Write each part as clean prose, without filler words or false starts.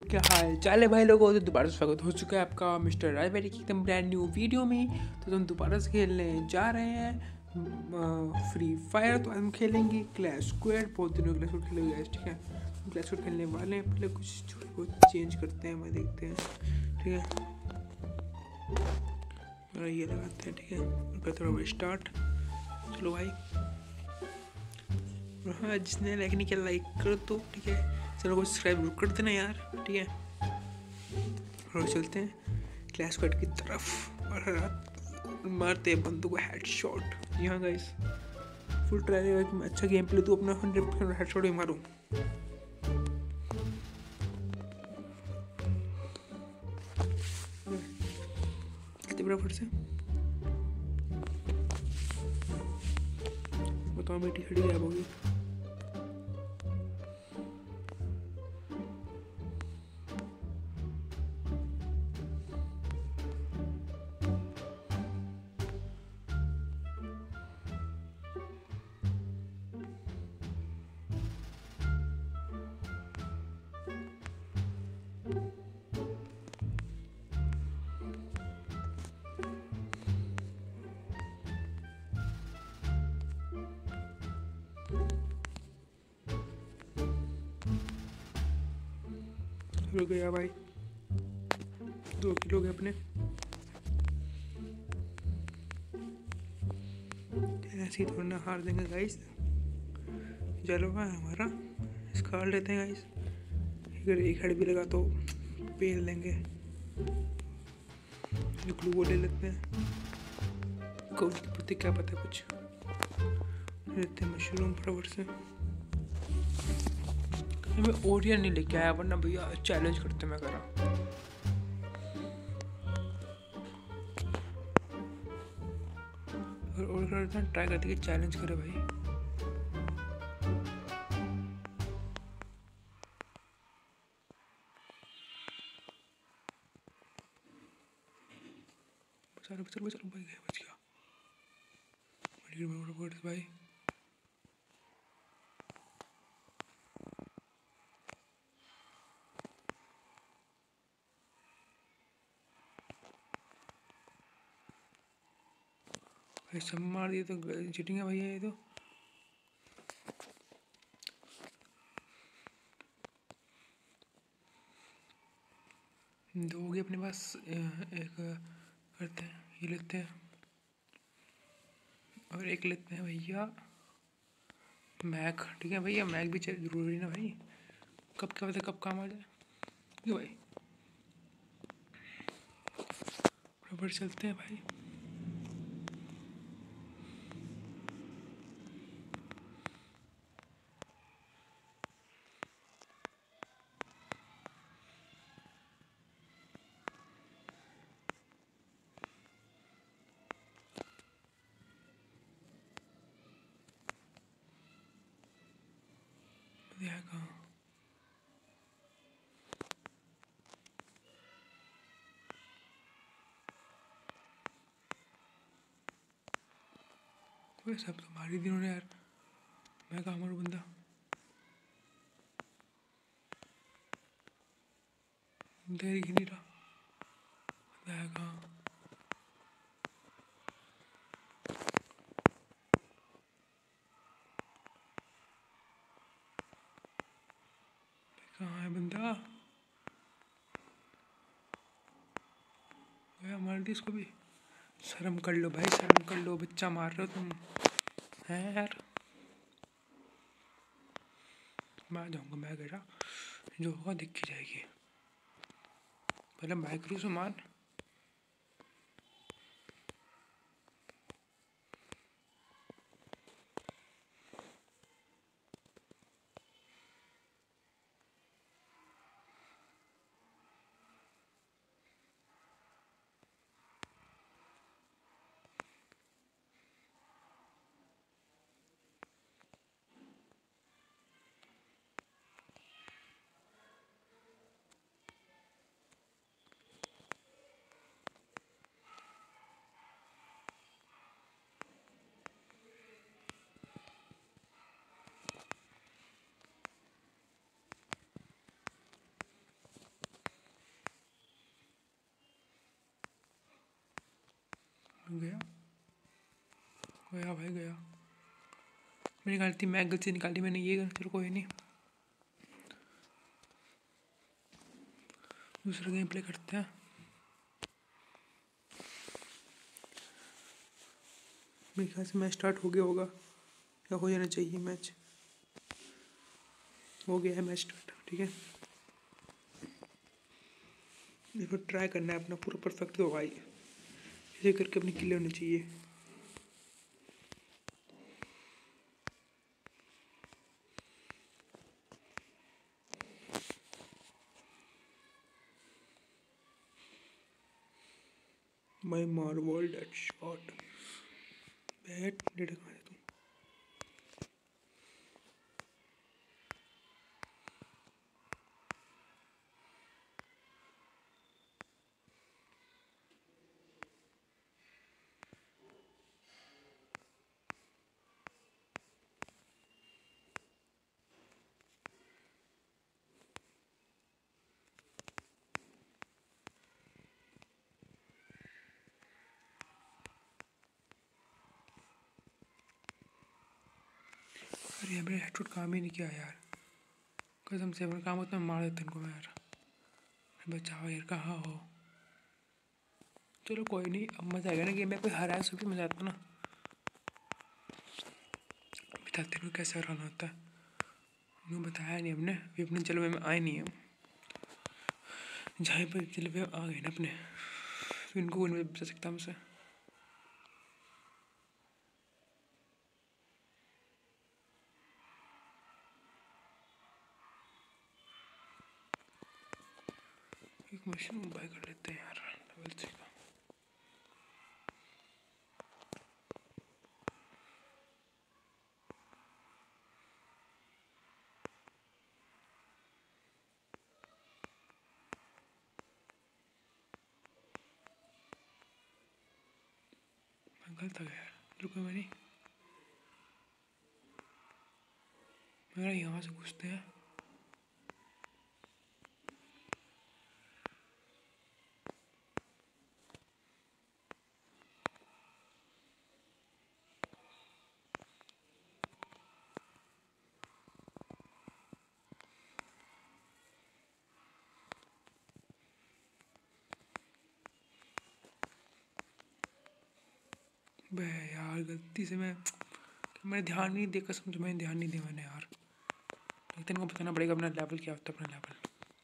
क्या हाल चाल है भाई लोगों। तो दोबारा स्वागत हो चुका है आपका मिस्टर रायबेरी की एकदम ब्रांड न्यू वीडियो में। तो हम दोबारा से खेलने जा रहे हैं फ्री फायर। तो हम खेलेंगे क्लैश स्क्वाड। बहुत दिनों क्लैश स्क्वाड खेले हुए, ठीक है। हम क्लैश स्क्वाड खेलने वाले हैं। पहले कुछ छोटे बहुत चेंज करते हैं, मैं देखते हैं, ठीक है। और ये लगाते हैं, ठीक है। उनका थोड़ा स्टार्ट। चलो भाई, हाँ जिसने लाइक नहीं किया लाइक कर दो, ठीक है। चलो को सब्सक्राइब कर देना यार, ठीक है। और चलते हैं क्लैश स्क्वाड की तरफ और मारते हैं बंदों को हेडशॉट। यहाँ गाइस फुल ट्राई रहेगा कि मैं अच्छा गेम प्ले दूँ, अपना 100% हेडशॉट ही मारूँ। बराबर से बताओ बेटी खड़ी गायब होगी। हो गया भाई, 2 किलो गए अपने। ऐसे ही थोड़ा ना हार देंगे गाइस। चलो भाई हमारा इसका हार लेते हैं गाइस। अगर एक हेड भी लगा तो पेल लेंगे। ग्लू वो ले लेते हैं। कोच के प्रति क्या पता कुछ लेते हैं। मशरूम फ्लावर से मैं ओरियन नहीं लेके आया, वरना भैया चैलेंज करते मैं करा। और करते हैं, ट्राई करते कि चैलेंज करे भाई। बचा भाई, बच गया भाई। भाई सब मार दिए तो चीटिंग है भैया ये तो। दो हो गए अपने पास। एक करते हैं, ये लेते हैं और एक लेते हैं भैया मैक, ठीक है भैया। मैक भी चाहिए, जरूरी ना भाई, कब क्या पता कब काम आ जाए। ये भाई बराबर चलते हैं भाई। कहाँ सब तो मार ही दिनों ने यार। मैं कहाँ मारूँ बंदा, देर ही नहीं रहा। कहाँ कहाँ है बंदा? गया मार दी इसको भी। शर्म कर लो भाई, शर्म कर लो, बच्चा मार रहे हो तुम हैं यार। मैं आ जाऊँगा, मैं गया जो होगा दिख ही जाएगी। पहले माइक्रो से मार। गया गया भाई गया। मेरी गलती, मैं गलती निकाली मैंने ये। चलो कोई नहीं, दूसरा गेम प्ले करते हैं। मेरे ख्याल से मैच स्टार्ट हो गया होगा या हो जाना चाहिए। मैच हो गया है, मैच स्टार्ट। ठीक है, देखो ट्राई करना है अपना पूरा परफेक्ट दो भाई, ऐसे करके अपनी किले होनी चाहिए। माई मार्वल डेट शॉट बैट डेट कहाँ है तुम? अरे मेरे हेडशॉट काम ही नहीं किया यार, कसम से। अपना काम होता मार देता इनको मैं यार। बचाओ यार, कहाँ हो? चलो कोई नहीं, अब मज़ा आएगा ना गेम में। कोई हराया सो भी मज़ा आता ना। बताते हैं कैसे हराना होता है। उन्हें बताया नहीं हमने, अभी अपने जलवे में आए नहीं हम। जहाँ पर जलवे आ गए ना अपने, फिर इनको कोई नहीं बचा सकता हमसे। एक मशीन बाय कर लेते हैं यार, लेवल 6 का। मैं गलत आ गया यार, रुको मेरी। मेरा यहाँ से घुसते हैं। बे यार गलती से मैंने ध्यान नहीं दिया, कसम से मैंने ध्यान नहीं दिया मैंने यार। लेकिन इनको बताना पड़ेगा अपना लेवल क्या होता है, अपना लेवल।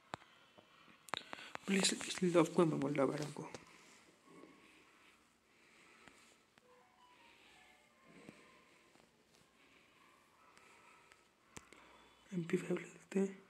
प्लीज इसलिए तो आपको मैं बोल रहा मैडम को। MP5 ले लेते हैं।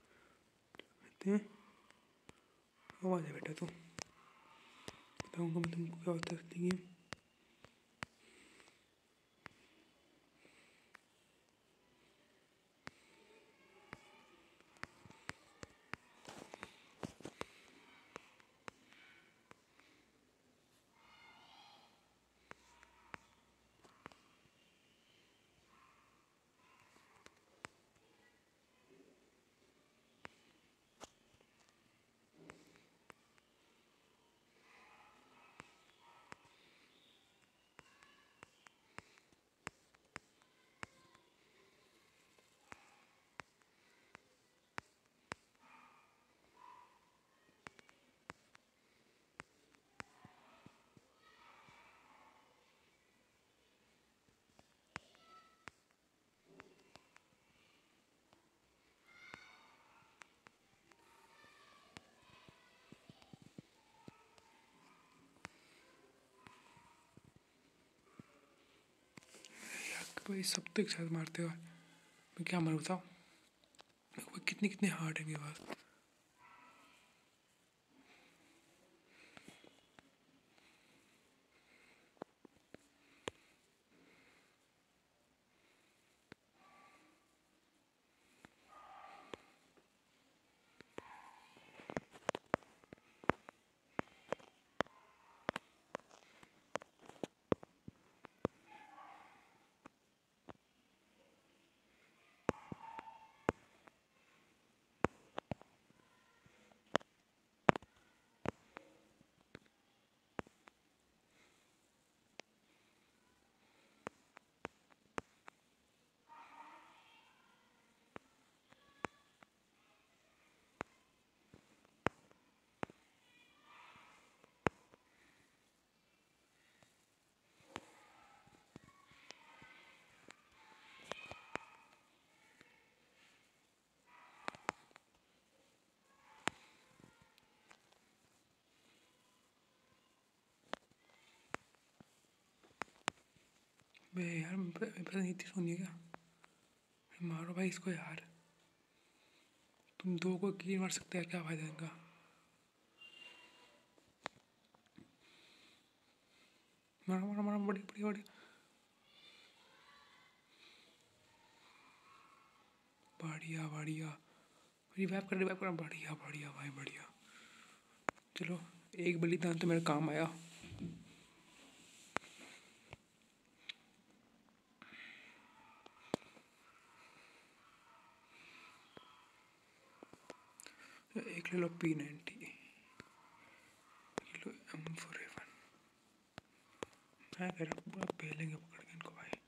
आवाज़ है बेटा, तो बताऊँगा मैं तुमको क्या होता है असली गेम। भाई सब तो एक साथ मारते हो, मैं क्या मारूँ बताओ? कितने कितने हार्ड है मेरे पास। बे यार मेरे पास नहीं इतनी सोनी है क्या? मारो भाई इसको यार, तुम दो को की मार सकते हैं, क्या फायदा इनका? मारो मारो मारो, बड़ी बड़ी बड़ी, बढ़िया बढ़िया, रिवाइव कर, बढ़िया बढ़िया भाई बढ़िया। चलो एक बलिदान तो मेरे काम आया। एक ले लो P90, लो M4A1। मैं कह रहा पूरा पहलेंगे पकड़ के इनको भाई।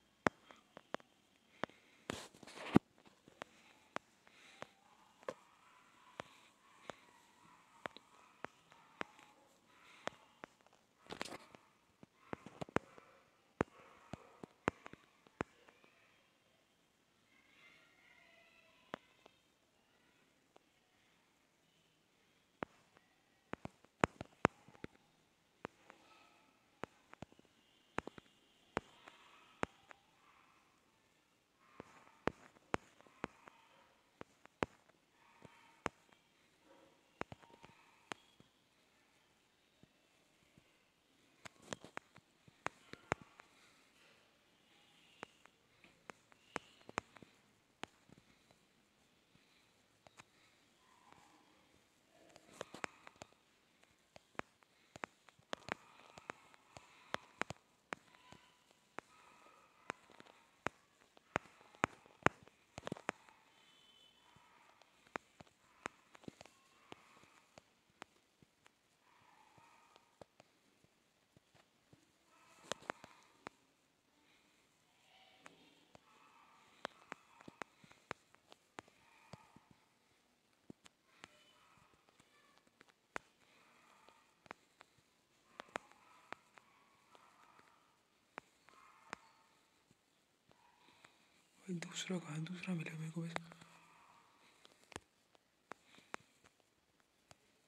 दूसरा कहाँ, दूसरा मिला मेरे को बस।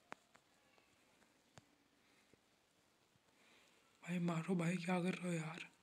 भाई मारो भाई, क्या कर रहे हो यार?